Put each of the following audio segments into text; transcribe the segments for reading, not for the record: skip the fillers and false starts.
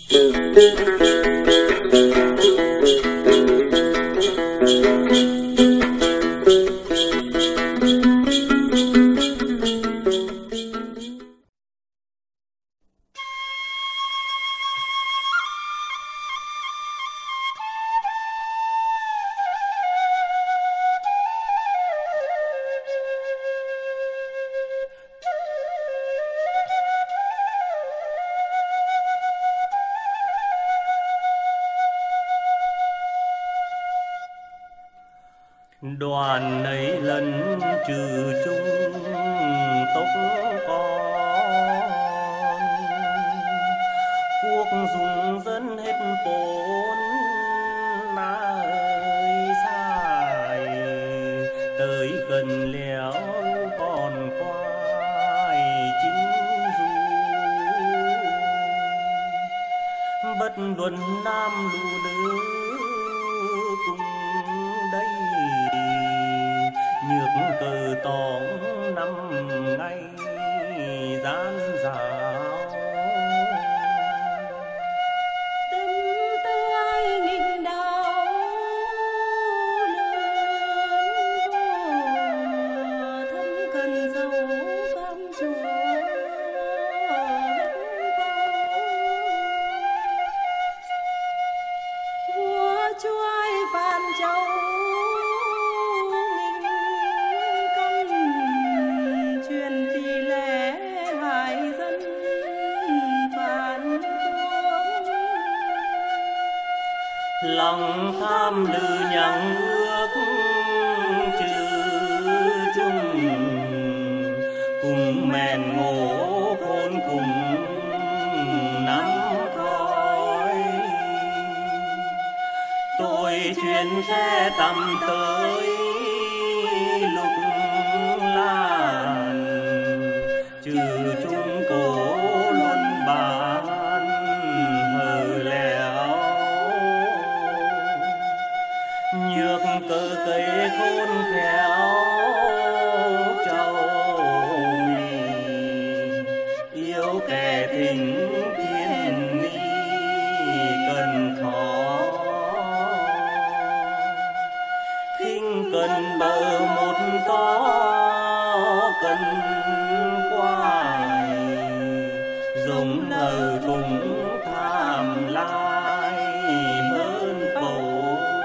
Đoàn ấy lần trừ chung tốc con, quốc dùng dân hết bốn ơi sai, tới gần léo còn quay chính du, bất luận nam lù nữ cùng đây nhược cờ tóm năm ngày gian dào. Tâm tươi nghìn đào lớn thâm cần dấu cam chúa vua chuối Phan Châu lòng tham lư nhằng ước trừ chung, cùng mèn ngộ khôn cùng nắm khói. Tôi chuyên khe tầm tới lục lan, trừ chung cổ luân bàn hờ lèo. Nhược cơ cây khôn khéo châu mì, yêu kẻ thính thiên ni cần khó. Khinh cần bờ một có cần quài, giống nở cùng tham lai hơn bầu.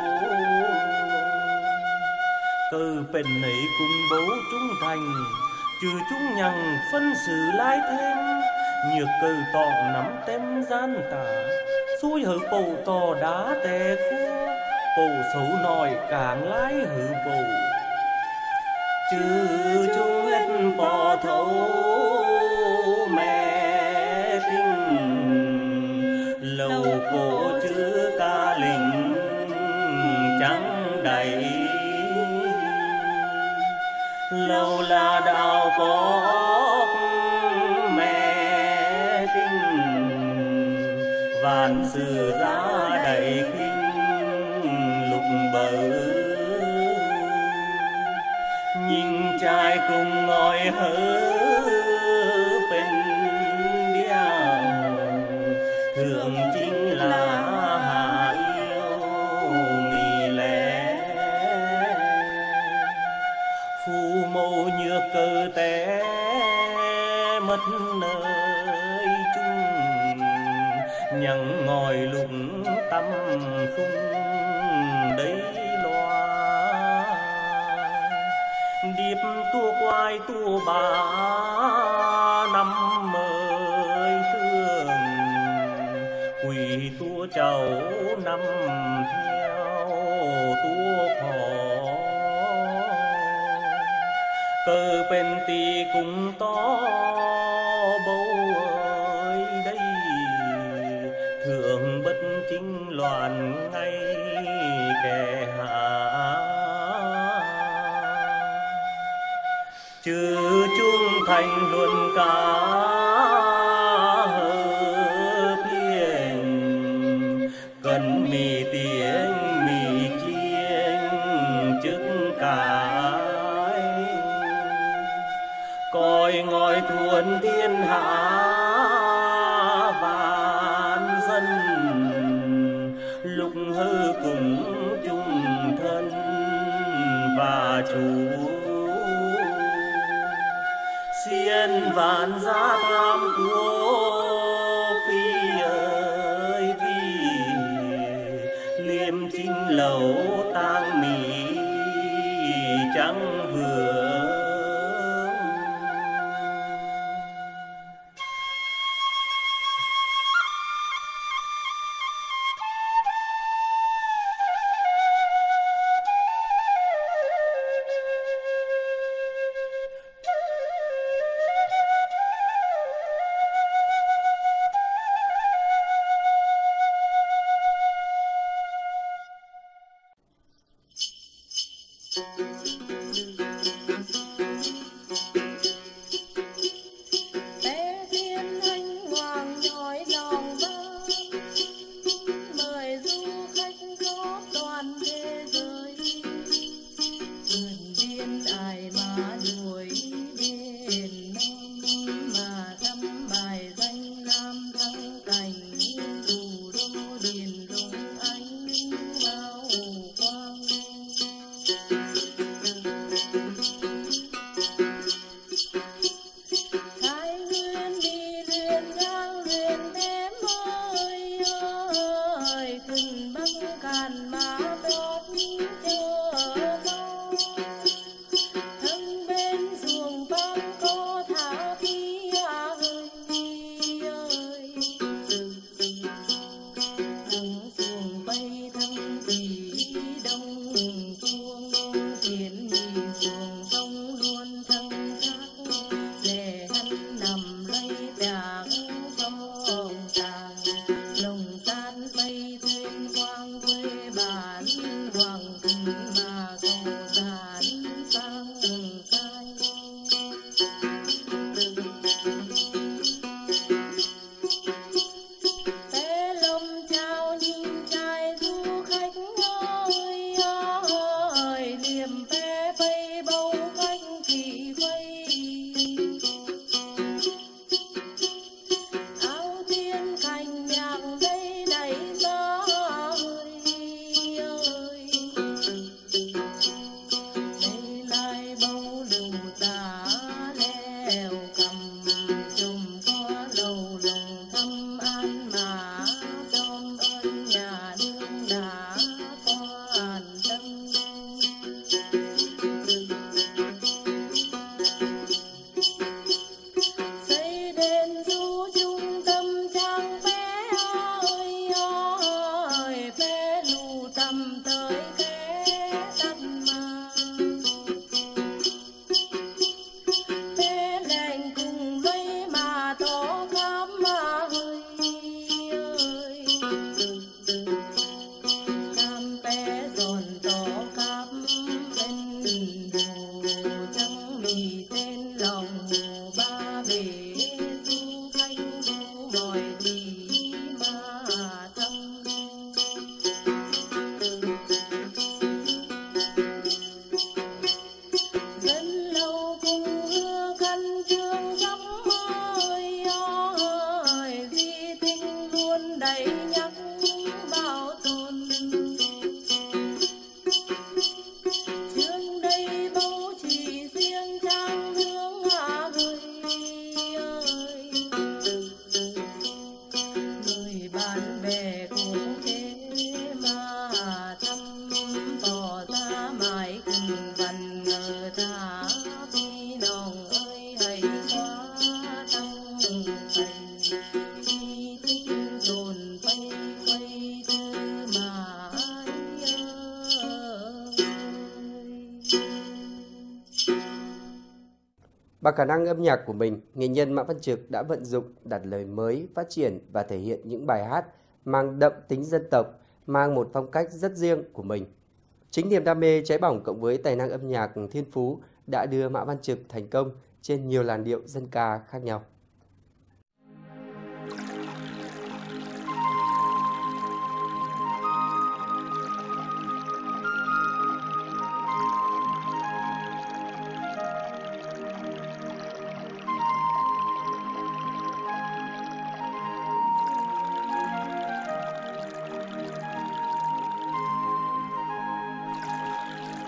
Cờ bền ấy cùng bố trung thành, trừ chúng nhằng phân xử lai thêm. Nhược cờ tọ nắm tem gian tả, xui hở bầu tò đá tè khô. Bầu xấu nòi càng lái hử bầu, trừ chúng hết bò thấu mẹ tinh. Lầu cổ chữ ca lính trắng đầy, lâu là đạo có mẹ tinh. Vạn sự ra đầy kinh lục bờ, nhìn trai cùng ngồi hớ bên đeo. Thường chính là hạ yêu mì lẻ, phù mâu nhược cơ té mất nơi chung. Nhằng ngòi lụng tâm khung đấy loa, điệp tua quai tua bà năm mới thương. Quỳ tua cháu năm theo tua khó, cờ bên tì cùng to bầu ơi đây. Thượng bất chính loạn ngay kẻ hạ, trừ trung thành luôn cả hợp hiền. Cần mì tiếng mì chiên trước cái, coi ngồi thuần thiên hạ vạn dân. chúc hư cùng chung thân và chủ xiên vạn gia tam quốc phi ơi phi liêm chính lầu tang mỹ trắng vừa. Bằng khả năng âm nhạc của mình, nghệ nhân Mã Văn Trực đã vận dụng đặt lời mới, phát triển và thể hiện những bài hát mang đậm tính dân tộc, mang một phong cách rất riêng của mình. Chính niềm đam mê cháy bỏng cộng với tài năng âm nhạc thiên phú đã đưa Mã Văn Trực thành công trên nhiều làn điệu dân ca khác nhau.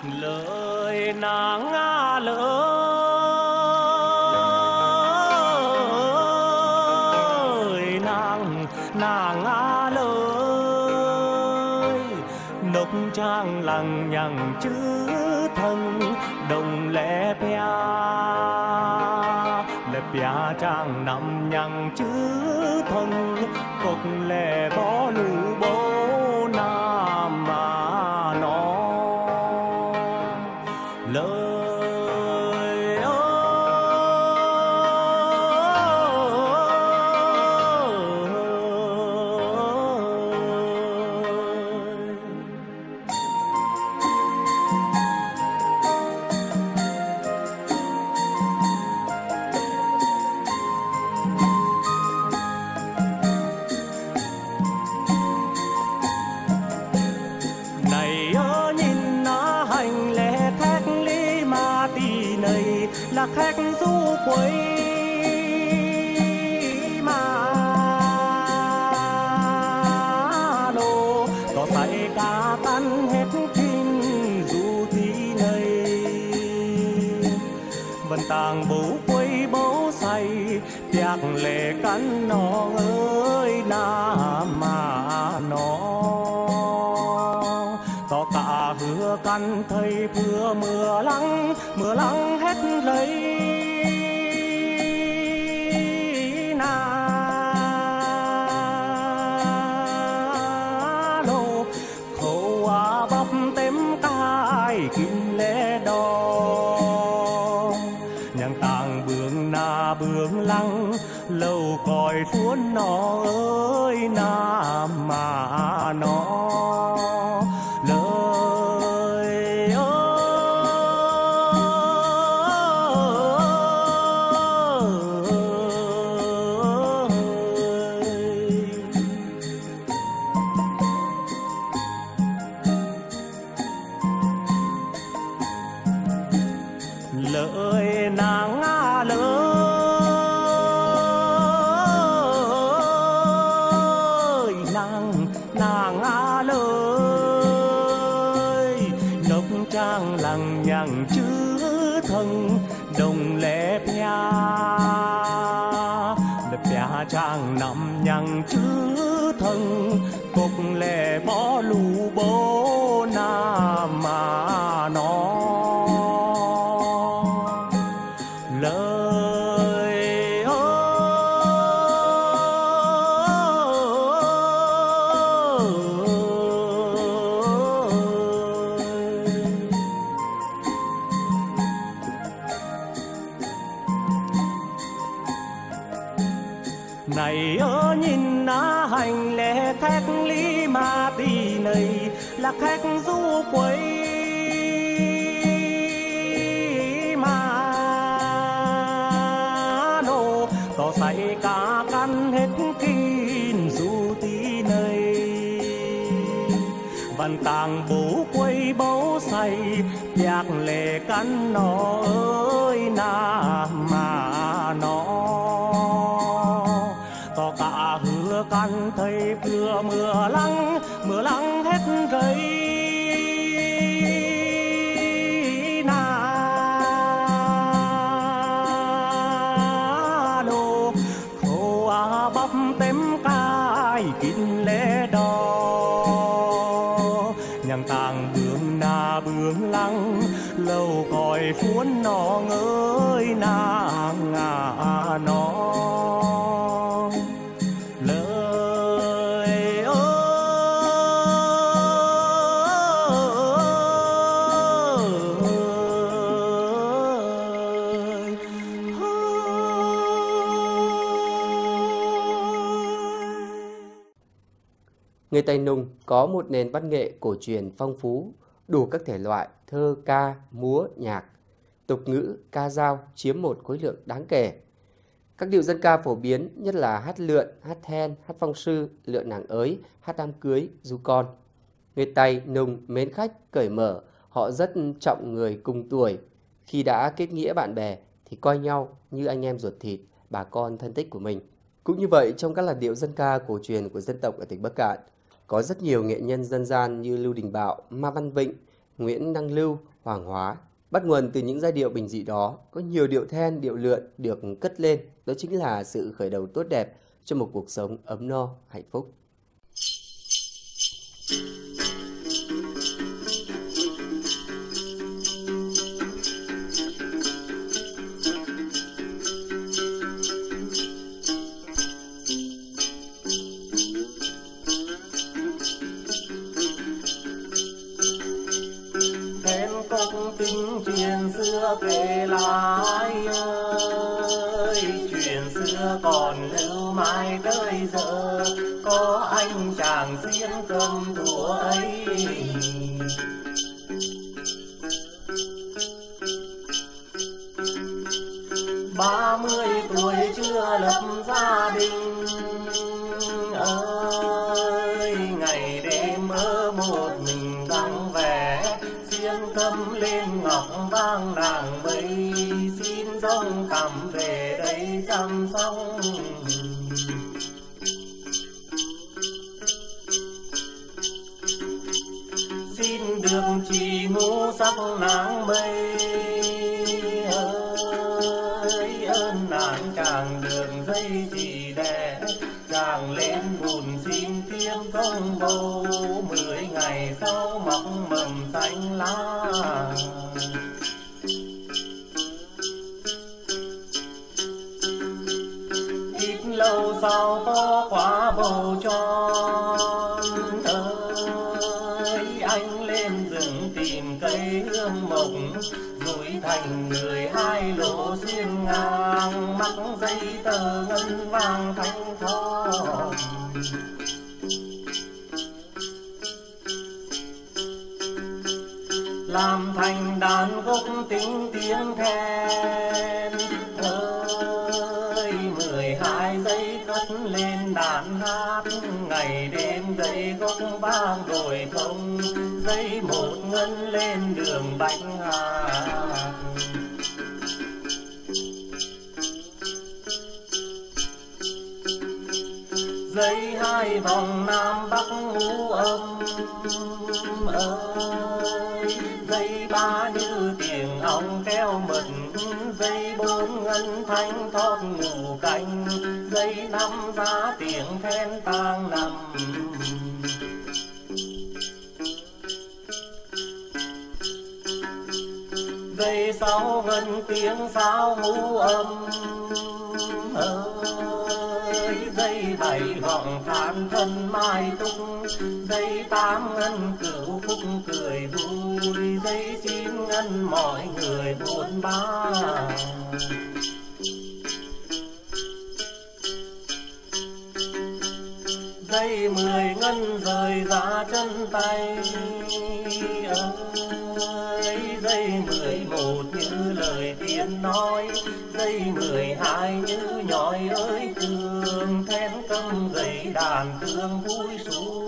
lời nàng lời nàng lời nốc trang lằng nhằng chữ thân đồng lẽ pia trang nằm nhằng chữ thân cục lẽ bó lũ bố nam mà nó lời là khách du quấy mà đồ có say cá tan hết kinh du thi này vần tàng bố quấy bố say tiạc lệ cắn nó ơi na mà nó có cả hứa căn thầy vừa mưa lắng hết lấy na lô khâu bắp tém cài kinh lẽ đò nhang tàng bướng na bướng lăng lâu còi phun nó ơi na mà nó lời nàng lời nàng lời nốc trang lằng nhằng chữ thân đồng lẽ pia trang nằm nhằng chữ thân cục lẽ bó lũ bố nam mà nó lời này nhìn na hành lẽ khách lý ma tì này là khách du quấy có say cá căn hết kín du tí này văn tàng bố quay bố say nhạc lệ cắn nó ơi na mà nó có cả hứa căn thầy vừa mưa lắng hết rây bắp tém cài kín lẽ đò nhang tàng bướng na bướng lăng lâu còi phun nó ơi nàng nó lời Người Tây Nùng có một nền văn nghệ cổ truyền phong phú, đủ các thể loại thơ, ca, múa, nhạc. Tục ngữ, ca dao chiếm một khối lượng đáng kể. Các điệu dân ca phổ biến nhất là hát lượn, hát then, hát phong sư, lượn nàng ới, hát đám cưới, ru con. Người Tây Nùng mến khách, cởi mở, họ rất trọng người cùng tuổi. Khi đã kết nghĩa bạn bè thì coi nhau như anh em ruột thịt, bà con thân thích của mình. Cũng như vậy, trong các làn điệu dân ca cổ truyền của dân tộc ở tỉnh Bắc Kạn, có rất nhiều nghệ nhân dân gian như Lưu Đình Bảo, Ma Văn Vịnh, Nguyễn Đăng Lưu, hoàng hóa. Bắt nguồn từ những giai điệu bình dị đó, có nhiều điệu then, điệu lượn được cất lên, đó chính là sự khởi đầu tốt đẹp cho một cuộc sống ấm no, hạnh phúc. Tình chuyện xưa kể lại ơi, chuyện xưa còn lưu mãi tới giờ, có anh chàng xiên cầm thủa ấy. 30 tuổi chưa lập gia đình ơi, ngày đêm ở một mình vắng vẻ, xiên cầm lên ngọc vang nàng mây, xin dòng cầm về đây chăm sóc. Xin được chỉ ngũ sắc nắng mây ơi, ơn nàng chàng đường dây chỉ đẻ, chàng lên bùn xin tiêm công bầu, 10 ngày sau mọc mầm xanh lá. Ít lâu sau có quả bầu tròn ơi, anh lên rừng tìm cây hương mộc, rủi thành người 2 lỗ xuyên ngang, mắc dây tờ ngân vàng thanh thon. Làm thành đàn gốc tính tiếng then ơi, 12 giây cất lên đàn hát, ngày đêm dây gốc vang đồi thông, dây một ngân lên đường bạch hạc. Dây 2 vòng nam bắc ngũ âm ơi, dây 3 như tiếng ong keo mật, dây 4 ngân thanh thót ngủ canh, dây 5 giá tiếng then tang nằm. Dây 6 ngân tiếng sao ngũ âm ơi, dây 7 vọng than thân mai túc, dây 8 ngân cửu khúc cười vui, dây 9 ngân mọi người buôn ba. Dây 10 ngân rời ra chân tay ơi, dây 11 như lời tiên nói, dây 12 như nhói ơi thương, then cầm gầy đàn thương vui xuống.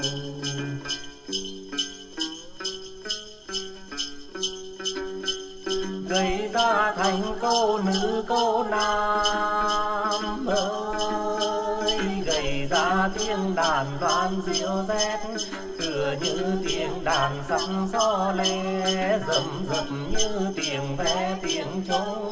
Gầy ra thành câu nữ câu nam ơi, gầy ra tiếng đàn vang diệu rét, tựa như tiếng đàn sắp gió lê, rầm rầm như tiếng ve tiếng trống.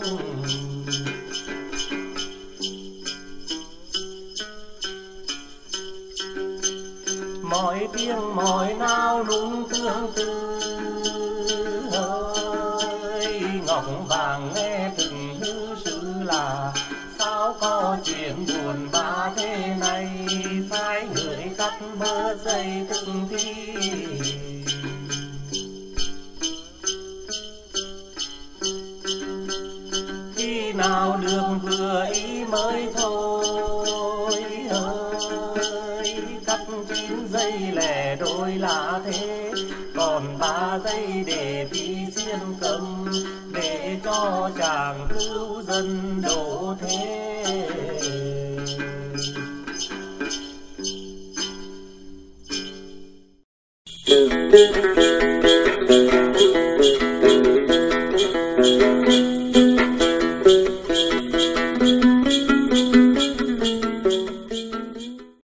Mọi tiếng mọi nào lung tương tư ơi, ngọc vàng nghe từng hư sự là, sao có chuyện buồn bã thế này, sai người cắt bơ dây từng thi. Khi nào được vừa ý mới thôi ơi, cắt 9 giây lẻ đôi là thế, còn 3 giây để phi xiên cầm, để cho chàng cứu dân độ thế.